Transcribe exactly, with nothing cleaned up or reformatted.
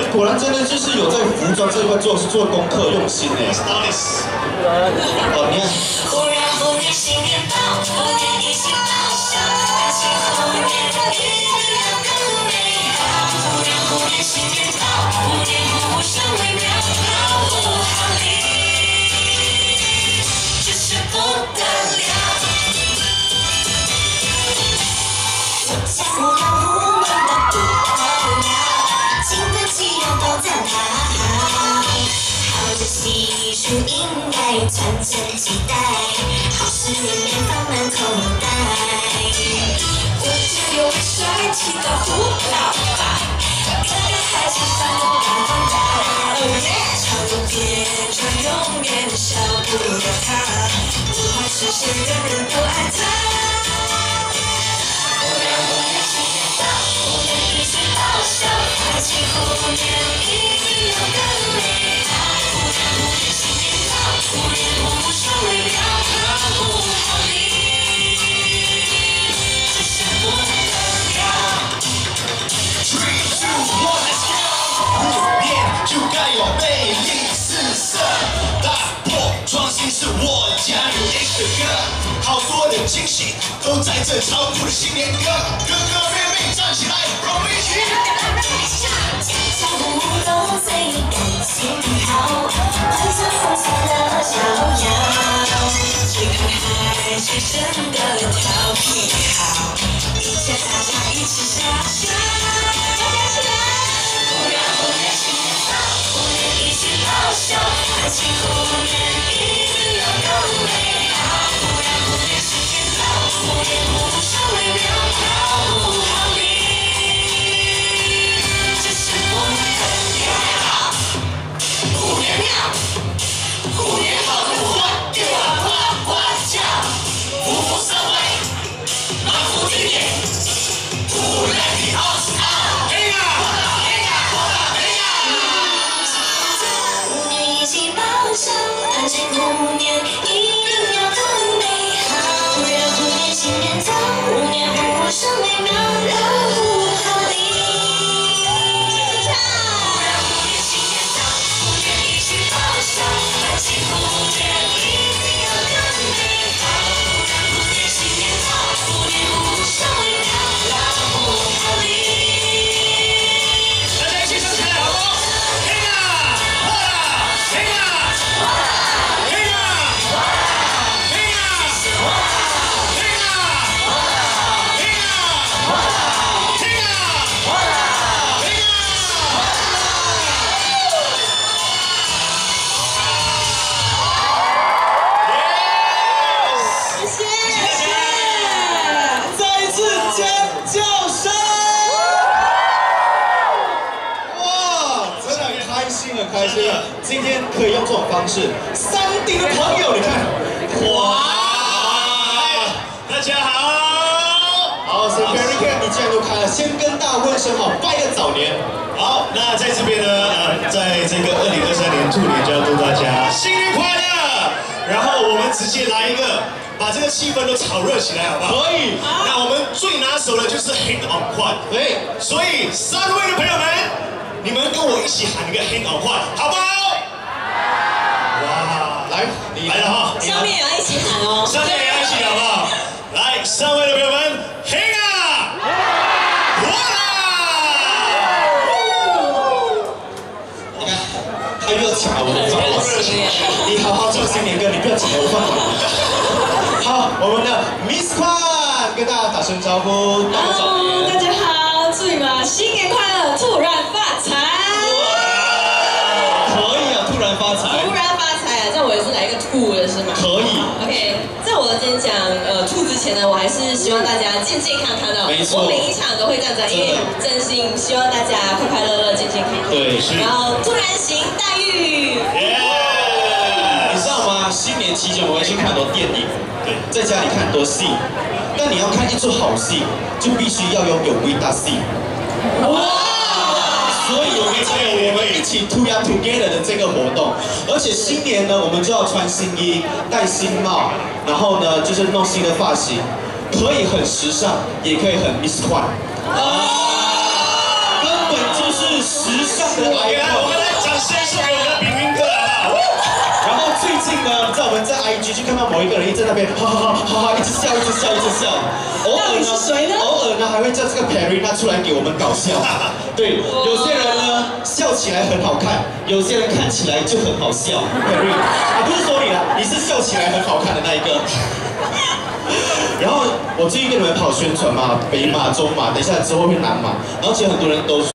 果然真的就是有在服装这一块做做功课，用心哎。哦，你看。忽然忽然新年到，虎年一起报晓，开启虎年一定要更美好。忽然忽然新年到，虎年虎生微妙，好不好利，就是不得了。虎年虎年的不得了，金的肌肉都在跑。好的习俗应该传承几代，好事年年放满口袋。我家有位帅气的虎老爸，哥哥还是上了大风大。长天长永远少不了他，不管是谁的人都爱他。忽然忽然新年到，虎年一起报晓，开启虎年一定要更美好。忽然忽然新年到，虎年虎生微妙，好不好利，这是不得了。Three two one let's go， 虎年就该有魅力四射，打破创新是我加入一个歌，好多的惊喜都在这超酷的新年歌，哥哥妹妹站起来，让我们一起。家家户户都最感情好，欢声风声的逍遥，最看海水声的调皮好，一家大家一起笑笑，大家起来！忽然忽然新年到，虎年一起报晓，开启虎年一定要更美好。忽然忽然新年到，虎年虎生微妙，好不好利，这是不得了。虎年妙，虎年好的欢，给我呱呱叫，虎虎生威，满腹经验，虎来的奥斯奥，嘿呀，嘿呀，嘿呀！虎年一起报晓，开启虎年一定要更美好。忽然虎年新年到，虎年虎生微妙，好不好利？忽然虎年新年到，虎年一起报晓，开启虎年一定要更美好。忽然虎年新年到，虎年虎生微妙，好不好利？大家一起唱起来好不好？嘿呀，哇啦，嘿呀，哇啦，嘿呀，哇啦，嘿呀，哇啦，嘿呀，哇啦，嘿呀，哇啦，嘿呀，哇啦，嘿呀。谢谢，谢谢，再一次尖叫声！哇，真的很开心，很开心啊！今天可以用这种方式，山顶的朋友，你看，哇！大家好，好 ，So very good， 你既然都开了，先跟大家问声好，拜个早年。好，那在这边呢，呃，在这个二零二三年兔年，就要祝大家新年快乐。然后我们直接来一个，把这个气氛都炒热起来，好不好？可以。那我们最拿手的就是 Hand on 快，对。所以三位的朋友们，你们跟我一起喊一个 Hand on 快，好不好？哇，来，你来了哈。 上面也要一起喊哦。 上面也要一起，好不好？来，三位的朋友们 ，Hand on！ 哇啦！你看，他热情啊，我们掌握热情。你好好唱新年歌，你不要紧，我放过你。好，我们的 Miss Kwan 跟大家打声招呼，拜个早年。 大家好，祝你们新年快乐，突然发财！ 可以啊，突然发财。 突然发财啊！这我也是来一个兔的是吗？ 可以。 OK， 在我今天讲呃兔之前呢，我还是希望大家健健康康的。 没错。 我每一场都会这样子，因为真心希望大家快快乐乐、健健康康。 对，是。 然后突然行大运。 你知道吗？新年期间我会去看很多电影，对，在家里看很多戏。但你要看一出好戏，就必须要拥有 V 大 C。哇！所以我们才有我们一起 Together Together 的这个活动。而且新年呢，我们就要穿新衣、戴新帽，然后呢，就是弄新的发型，可以很时尚，也可以很 Miss Kwan。啊！根本就是时尚的 icon。 我们来掌声送给我们的平平哥好不好？ 然后最近呢，在我们在 I G 就看到某一个人一直在那边哈哈哈哈哈，一直笑，一直笑，一直笑。偶尔呢，偶尔呢还会叫这个 Perry 他出来给我们搞笑。对，有些人呢笑起来很好看，有些人看起来就很好笑。Perry， 啊不是说你啦，你是笑起来很好看的那一个。然后我最近跟你们跑宣传嘛，北马、中马，等一下之后会南马，然后其实很多人都。